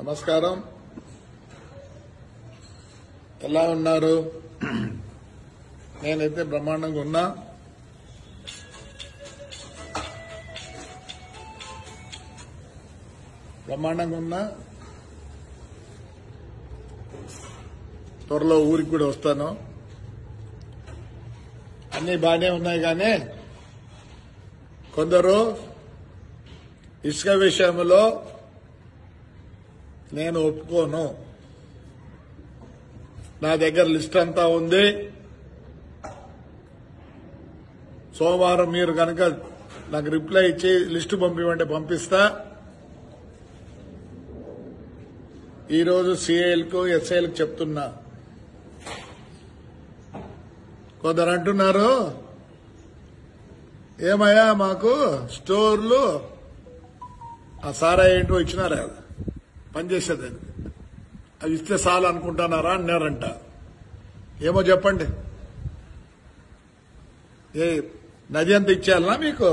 నమస్కారం. ఎలా ఉన్నారు? నేనైతే బ్రహ్మాండంగా ఉన్నా. త్వరలో ఊరికి కూడా వస్తాను. అన్ని బాగానే ఉన్నాయి, కానీ కొందరు ఇసుక విషయంలో నేను ఒప్పుకోను. నా దగ్గర లిస్ట్ అంతా ఉంది. సోమవారం మీరు కనుక నాకు రిప్లై ఇచ్చి లిస్టు పంపిమంటే పంపిస్తా. ఈరోజు సిఐలకు ఎస్ఐలకు చెప్తున్నా. కొందరు అంటున్నారు, ఏమయ్యా మాకు స్టోర్లు ఆ సారా ఏంటో ఇచ్చినారా పనిచేసేది, అవి ఇస్తే చాలు అనుకుంటున్నారా అన్నారంట. ఏమో చెప్పండి. ఏ నది అంత ఇచ్చేయాలనా మీకు?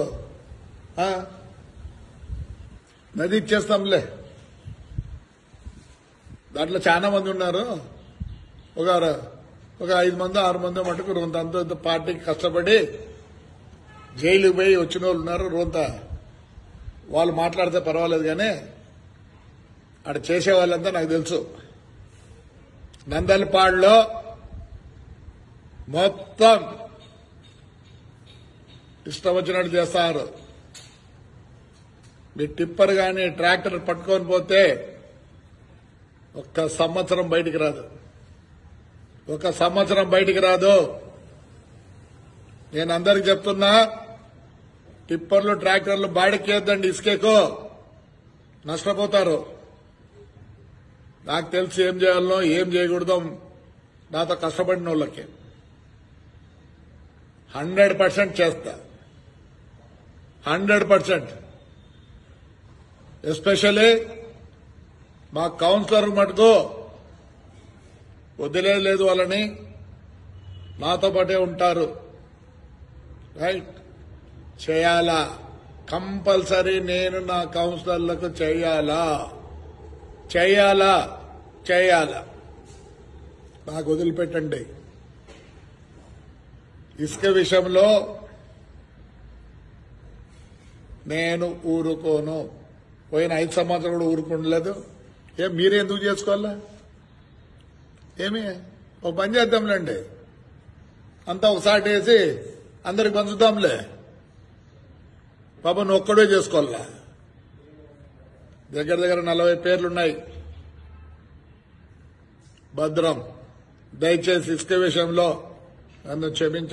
నది ఇచ్చేస్తాంలే. దాంట్లో చాలా మంది ఉన్నారు. ఒక 5 మంది 6 మంది మటుకు అంత పార్టీకి కష్టపడి జైలుకి పోయి వచ్చిన వాళ్ళు ఉన్నారు. వాళ్ళు మాట్లాడితే పర్వాలేదు, కానీ అక్కడ చేసే వాళ్ళంతా నాకు తెలుసు. నందలపాడులో మొత్తం ఇష్టం వచ్చినట్టు చేస్తారు. మీ టిప్పర్ గాని ట్రాక్టర్ పట్టుకొని పోతే ఒక్క సంవత్సరం బయటికి రాదు. నేను అందరికి చెప్తున్నా, టిప్పర్లు ట్రాక్టర్లు బాడికేద్దండి, ఇసుకేకో నష్టపోతారు. నాకు తెలిసి ఏం చేయాలనో ఏం చేయకూడదో నాతో కష్టపడిన వాళ్ళకి 100% చేస్తా. 100%. ఎస్పెషల్లీ మా కౌన్సిలర్ మటుకు వదిలేదు. వాళ్ళని నాతో పాటే ఉంటారు. రైట్, చేయాలా కంపల్సరీ. నేను నా కౌన్సిలర్లకు చేయాలా. నాకు వదిలిపెట్టండి. ఇసుక విషయంలో నేను ఊరుకోను. పోయిన 5 సంవత్సరాలు కూడా ఊరుకుండలేదు. మీరే ఎందుకు చేసుకోవాలా? ఒక పని చేద్దాంలేండి, అంతా ఒకసారి వేసి అందరికి పంచుతాంలే. పాపం నువ్వు ఒక్కడే చేసుకోవాలా? దగ్గర 40 పేర్లున్నాయి. భద్రం, దయచేసి ఇసుక విషయంలో నన్ను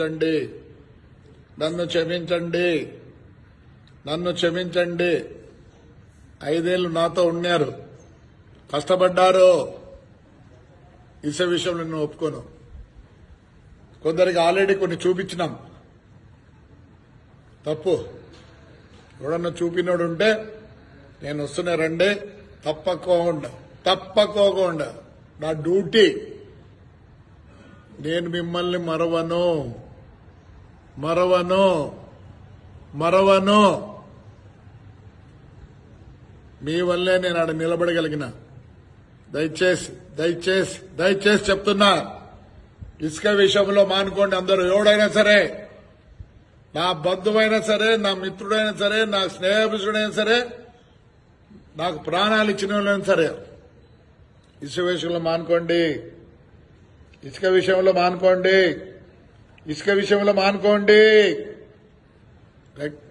క్షమించండి. 5 ఏళ్లు నాతో ఉన్నారు, కష్టపడ్డారు. ఇసుక విషయంలో నేను ఒప్పుకోను. కొందరికి ఆల్రెడీ కొన్ని చూపించినాం. తప్పు ఎవడన్నా చూపినోడు ఉంటే నేను వస్తున్నా, రండి. తప్పకోకుండా నా డ్యూటీ. నేను మిమ్మల్ని మరవను. మీ వల్లే నేను ఆడ నిలబడగలిగిన. దయచేసి చెప్తున్నా, ఇసుక విషయంలో మానుకోండి అందరూ. ఎవడైనా సరే, నా బంధువైనా సరే, నా మిత్రుడైనా సరే, నా స్నేహితుడైనా సరే, నాకు ప్రాణాలు ఇచ్చిన వాళ్ళైనా సరే, ఇసుక విషయంలో మానుకోండి.